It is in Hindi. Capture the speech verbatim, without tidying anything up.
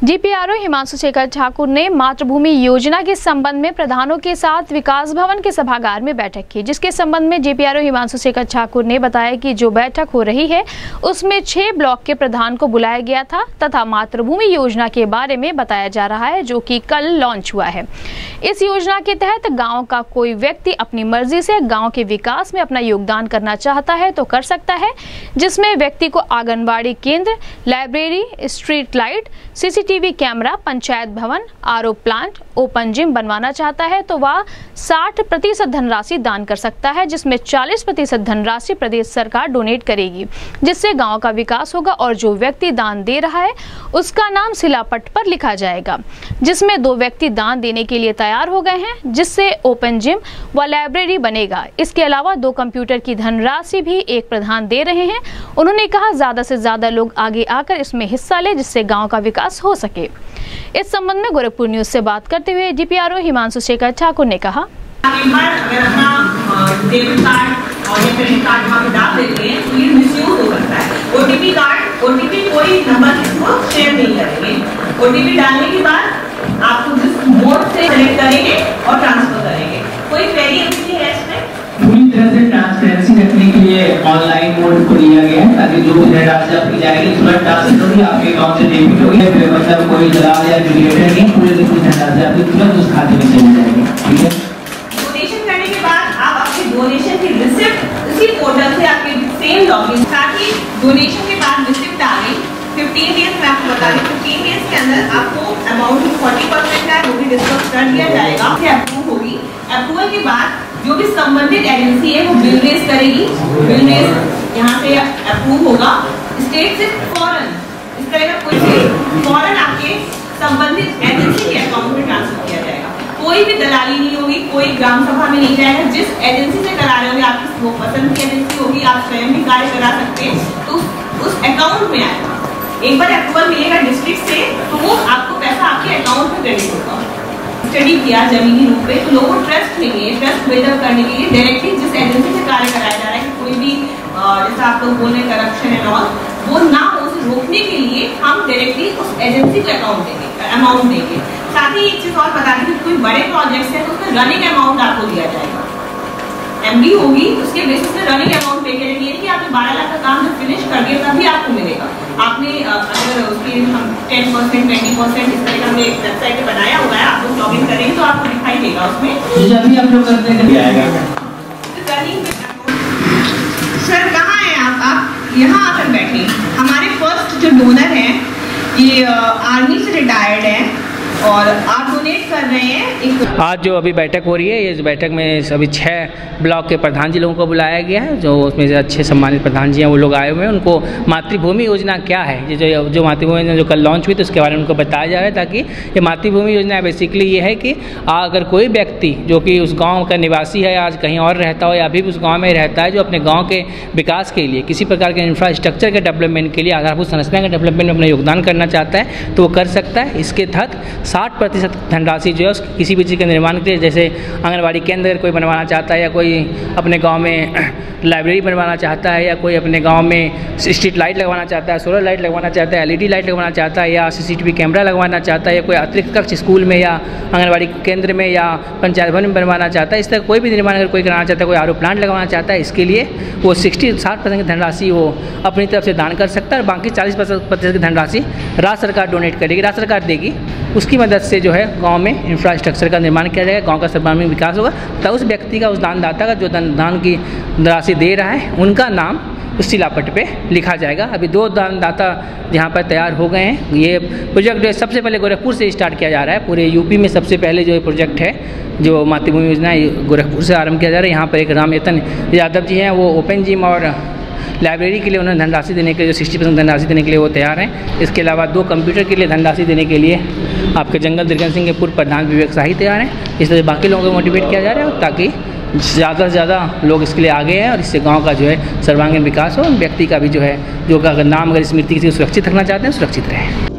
डीपीआरओ हिमांशु शेखर ठाकुर ने मातृभूमि योजना के संबंध में प्रधानों के साथ विकास भवन के सभागार में बैठक की, जिसके संबंध में डीपीआरओ हिमांशु शेखर ठाकुर ने बताया कि जो बैठक हो रही है उसमें छह ब्लॉक के प्रधान को बुलाया गया था तथा मातृभूमि योजना के बारे में बताया जा रहा है, जो कि कल लॉन्च हुआ है। इस योजना के तहत गाँव का कोई व्यक्ति अपनी मर्जी से गाँव के विकास में अपना योगदान करना चाहता है तो कर सकता है, जिसमें व्यक्ति को आंगनबाड़ी केंद्र, library, street light, CCTV camera, panchayat भवन, आरओ प्लांट, ओपन जिम बनवाना चाहता है तो वह साठ प्रतिशत धनराशि दान कर सकता है, जिसमें चालीस प्रतिशत धनराशि प्रदेश सरकार डोनेट करेगी, जिससे गांव का विकास होगा। और जो व्यक्ति दान दे रहा है उसका नाम शिलापट पर लिखा जाएगा, जिसमें दो व्यक्ति दान देने के लिए तैयार हो गए हैं, जिससे ओपन जिम व लाइब्रेरी बनेगा। इसके अलावा दो कंप्यूटर की धनराशि भी एक प्रधान दे रहे हैं। उन्होंने कहा ज्यादा से ज्यादा लोग आगे आकर इसमें हिस्सा ले, जिससे गाँव का विकास हो सके। इस संबंध में गोरखपुर न्यूज से बात करते हुए डीपीआरओ हिमांशु शेखर ठाकुर ने कहा, अगर अपना डेबिट कार्ड और या क्रेडिट कार्ड वहाँ पे डाल देते हैं तो ये मिसयूज हो सकता है। ओटीपी कार्ड ओटीपी कोई नंबर इसको शेयर नहीं करेंगे। ओटीपी डालने के बाद आपको जिस मोड से कनेक्ट करेंगे और ट्रांसफर करेंगे। कोई क्वेरी है इसमें? पूरी तरह से ट्रांसपेरेंसी रखने के लिए ऑनलाइन मोड को लिया गया है, ताकि जो धनराशि आपकी जाएगी तुरंत ट्रांसफर होगी, आपके अकाउंट से डेबिट होगी, मतलब कोई दलाल या एग्रीगेटर नहीं, पूरे दिन की धनराशि आपकी तुरंत उस खाते में चली जाएगी। ठीक है। डोनेशन करने के बाद आप अपने डोनेशन की रिसिप्ट इसी पोर्टल से आपके सेम लॉगिन, साथ ही डोनेशन के बाद रिसिप्ट आ गई फिफ्टीन डेज में आपको बता दें, फिफ्टीन डेज के अंदर आपको अमाउंट फोर्टी परसेंट है वो भी डिस्कस कर दिया जाएगा, अप्रूव होगी। अप्रूवल के बाद जो भी संबंधित एजेंसी है वो बिल रेज करेगी, बिल रेज यहाँ से अप्रूव होगा, स्टेट से फौरन इस तरह का कोई फौरन आपके संबंधित एजेंसी के अकाउंट में ट्रांसफर किया जाएगा। कोई भी दलाली नहीं होगी, कोई ग्राम सभा में नहीं जाएगा। जिस एजेंसी से करा रहे होंगे, आपकी वो पसंद की एजेंसी होगी, आप स्वयं भी कार्य करा सकते हैं, तो उस अकाउंट में आएगा। एक बार अप्रूवल मिलेगा डिस्ट्रिक्ट से तो वो आपको पैसा आपके अकाउंट में क्रेडिट होगा। स्टडी किया जमीनी रूप पे तो लोगों को ट्रस्ट नहीं है, ट्रस्ट बिल्डअप करने के लिए डायरेक्टली जिस एजेंसी से कार्य कराया जा रहा है कि कोई भी जैसा आप लोग बोल रहे हैं करप्शन एंड ऑल, वो ना हो, उसे रोकने के लिए हम डायरेक्टली उस एजेंसी को अकाउंट देंगे, अमाउंट देंगे। साथ ही एक चीज और बता दें कि कोई बड़े प्रोजेक्ट्स हैं तो उसमें रनिंग अमाउंट आपको दिया जाएगा, एमडी होगी, उसके बेसिस पे रनिंग अमाउंट पे करेंगे कि आपने बारह लाख का काम जब फिनिश कर दिया तभी आपको मिलेगा। आपने अगर उसकी हम टेन परसेंट ट्वेंटी परसेंट इस तरह का हमने वेबसाइट पे बनाया हुआ है, आप लोग लॉगिन करेंगे तो आपको दिखाई देगा उसमें। जब भी आप लोग करते हैं सर कहाँ हैं आप? आप यहाँ आकर बैठे। हमारे फर्स्ट जो डोनर हैं ये आर्मी से रिटायर्ड हैं और आप डोनेट कर रहे हैं। एक आज जो अभी बैठक हो रही है, इस बैठक में सभी छः ब्लॉक के प्रधान जी लोगों को बुलाया गया है, जो उसमें से अच्छे सम्मानित प्रधान जी हैं वो लोग आए हुए हैं। उनको मातृभूमि योजना क्या है, ये जो जो मातृभूमि योजना जो कल लॉन्च हुई तो उसके बारे में उनको बताया जा रहा है, ताकि ये मातृभूमि योजना बेसिकली ये है कि अगर कोई व्यक्ति जो कि उस गाँव का निवासी है, आज कहीं और रहता हो या अभी उस गाँव में रहता है, जो अपने गाँव के विकास के लिए, किसी प्रकार के इंफ्रास्ट्रक्चर के डेवलपमेंट के लिए, आधारभूत संरचना के डेवलपमेंट में अपना योगदान करना चाहता है तो वो कर सकता है। इसके तहत साठ प्रतिशत धनराशि जो है उसकी किसी भी चीज़ के निर्माण के लिए, जैसे आंगनबाड़ी केंद्र कोई बनवाना चाहता है, या कोई अपने गांव में लाइब्रेरी बनवाना चाहता है, या कोई अपने गांव में स्ट्रीट लाइट लगवाना चाहता है, सोलर लाइट लगवाना चाहता है, एलईडी लाइट लगवाना चाहता है, या सीसीटीवी कैमरा लगवाना चाहता है, या कोई अतिरिक्त कक्ष स्कूल में या आंगनबाड़ी केंद्र में या पंचायत भवन में बनवाना चाहता है, इस तरह कोई भी निर्माण अगर कोई कराना चाहता है, कोई आरओ प्लांट लगवाना चाहता है, इसके लिए वो सिक्सटी साठ परसेंट की धनराशि वो अपनी तरफ से दान कर सकता है, और बाकी चालीस प्रतिशत की धनराशि राज्य सरकार डोनेट करेगी, राज्य सरकार देगी। उसकी मदद से जो है गांव में इंफ्रास्ट्रक्चर का निर्माण किया जाएगा, गांव का सर्वांगीण विकास होगा। तो उस व्यक्ति का, उस दानदाता का जो दान की राशि दे रहा है, उनका नाम उस शिलापट पे लिखा जाएगा। अभी दो दानदाता यहाँ पर तैयार हो गए हैं। ये प्रोजेक्ट जो सबसे पहले गोरखपुर से स्टार्ट किया जा रहा है, पूरे यूपी में सबसे पहले जो ये प्रोजेक्ट है, जो मातृभूमि योजना है, गोरखपुर से आरंभ किया जा रहा है। यहाँ पर एक रामयतन यादव जी हैं, वो ओपन जिम और लाइब्रेरी के लिए उन्होंने धनराशि देने के लिए, जो सिक्सटी परसेंट धनराशि देने के लिए वो तैयार हैं। इसके अलावा दो कंप्यूटर के लिए धनराशि देने के लिए आपके जंगल दिरगन सिंह के पूर्व प्रधान विवेक शाही तैयार हैं। इस तरह बाकी लोगों को मोटिवेट किया जा रहा है ताकि ज़्यादा से ज़्यादा लोग इसके लिए आगे हैं और इससे गांव का जो है सर्वांगीण विकास हो, व्यक्ति का भी जो है, जो का नाम अगर स्मृति किसी को सुरक्षित रखना चाहते हैं सुरक्षित रहे।